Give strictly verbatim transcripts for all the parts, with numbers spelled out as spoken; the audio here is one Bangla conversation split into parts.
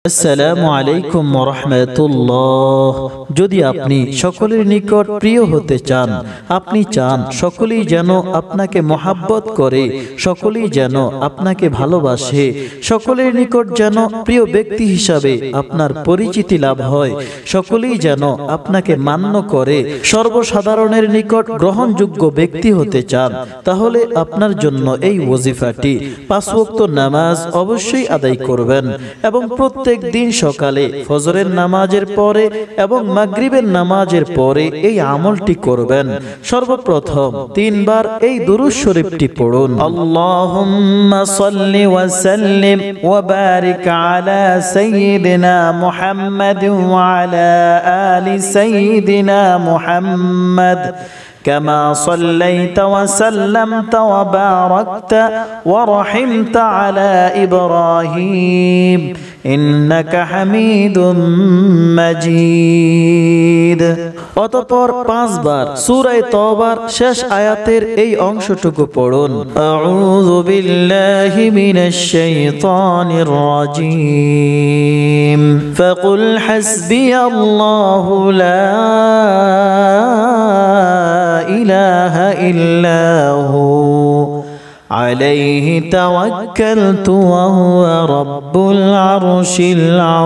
আসসালামু আলাইকুম ওয়া রাহমাতুল্লাহ। যদি আপনি সকলের নিকট প্রিয় হতে চান, আপনি চান সকলেই যেন আপনাকে মহাব্বত করে, সকলেই যেন আপনাকে ভালোবাসে, সকলের নিকট যেন প্রিয় ব্যক্তি হিসাবে আপনার পরিচিতি লাভ হয়, সকলেই যেন আপনাকে মান্য করে, সর্বসাধারণের নিকট গ্রহণযোগ্য ব্যক্তি হতে চান, তাহলে আপনার জন্য এই ওয়াজিফাটি পাঁচ ওয়াক্ত নামাজ অবশ্যই আদায় করবেন এবং প্রত্যেক দিন সকালে ফজরের নামাজের পরে এবং মাগরিবের নামাজের পরে এই আমলটি করবেন। সর্বপ্রথম তিনবার এই দুরূদ শরীফটি পড়ুন। আল্লাহুম্মা সাল্লি ওয়া সাল্লিম ওয়া বারিক আলা সাইয়্যিদিনা মুহাম্মাদ ওয়া আলা আলি সাইয়্যিদিনা মুহাম্মাদ كما صليت وسلمت وباركت ورحمت على إبراهيم إنك حميد مجيد। অতঃপর পাঁচবার সূরা তওবার শেষ আয়াতের এই অংশটুকু পড়ুন। আউযু বিল্লাহি মিনাশ শাইতানির রাজীম ফাকুল হাসবিয়াল্লাহু লা ইলাহা ইল্লা হু আলাইহি তাওয়াক্কালতু ওয়া হুয়া রাব্বুল আরশিল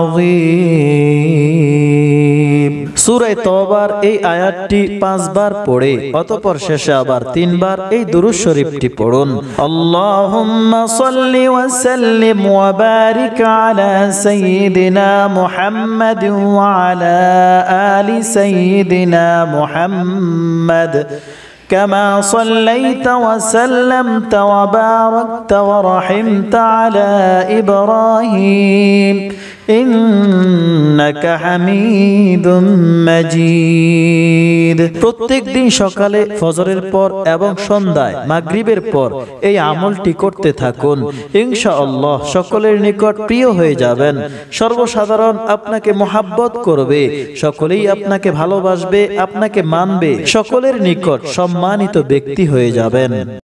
আযীম। সূরা তওবার এই আয়াতটি পাঁচবার পড়ে অতঃপর শেষে আবার তিনবার এই দুরূদ শরীফটি পড়ুন। আল্লাহুম্মা সাল্লি ওয়া সাল্লিম ওয়া বারিক আলা সাইয়্যিদিনা মুহাম্মাদ ওয়া আলা আলি সাইয়্যিদিনা মুহাম্মাদ كما صليت وسلمت وباركت ورحمت على إبراهيم إنك حميد مجيد। প্রত্যেক দিন সকালে ফজরের পর এবং সন্ধ্যায় মাগরিবের পর এই আমলটি করতে থাকুন, ইনশাআল্লাহ সকলের নিকট প্রিয় হয়ে যাবেন, সর্বসাধারণ আপনাকে মহাব্বত করবে, সকলেই আপনাকে ভালোবাসবে, আপনাকে মানবে, সকলের নিকট সম্মানিত ব্যক্তি হয়ে যাবেন।